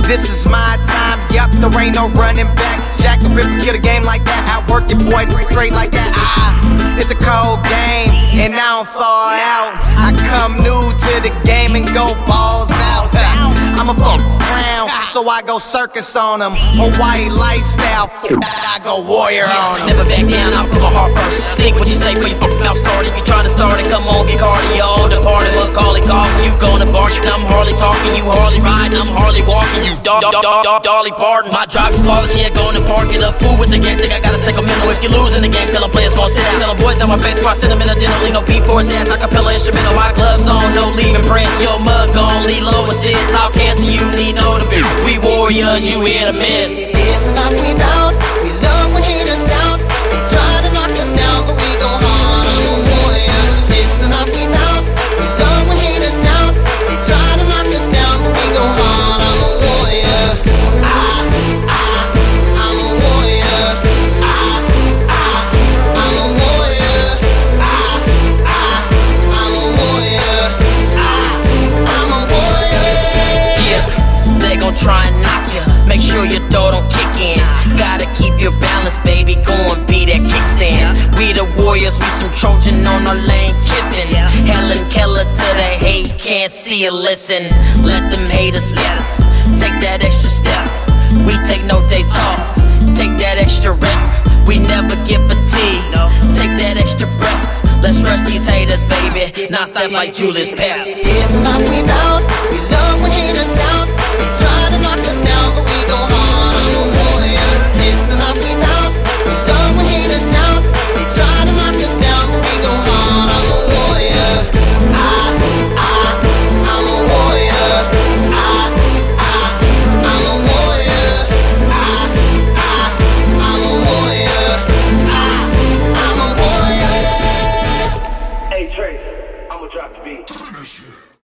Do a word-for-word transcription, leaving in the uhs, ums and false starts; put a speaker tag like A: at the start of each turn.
A: This is my time, yup, there ain't no running back. Jack the Ripper, kill a game like that. I work it, boy, straight like that. Ah, it's a cold game, and I don't fall out. I come new to the game and go balls out. I'm a fuck clown, so I go circus on them. Hawaii lifestyle, I go warrior on them.
B: Never back down, I'll put my heart first. Think what you say before you fucking mouth start. If you trying to start it, come on, get cardio. The party, Macaulay golf. You gonna bark, I'm hardly talking. You hardly riding, I'm hardly walking. You dog, dog, dog, dog, Dolly Parton. My drive is flawless, yeah, going to park. Get a fool with the game, think I got a sacramento. If you lose in the game, tell them players gon' sit out. Tell them boys on my face, before I send them in a dinner. Leave no beat for his ass, acapella instrumental. My gloves on, no leaving prints. Your mug gon' leave low instead. Talk cancer, you need no to be. We warriors, you here to miss.
C: It's like we bounce, we love when haters down. They try to knock us down, but we go hard, I'm a warrior. It's the night we bounce, we love when haters down. They try to knock us down, but we go hard, I'm a warrior. I, I, I'm a warrior. I, I, I'm a warrior. I, I, I'm a warrior. I, I'm a warrior.
B: Yeah, they gon' try and knock ya. Make sure your door don't kick in. Gotta keep your balance, baby. Go and be that kickstand. We the warriors, we some Trojan on our lane Kiffin. Helen Keller to the hate, can't see or listen. Let them haters slip. Take that extra step. We take no days off. Take that extra rep. We never get fatigued. Take that extra breath. Let's rush these haters, baby. Non-stop like Julius Pep.
C: It's like we bounce.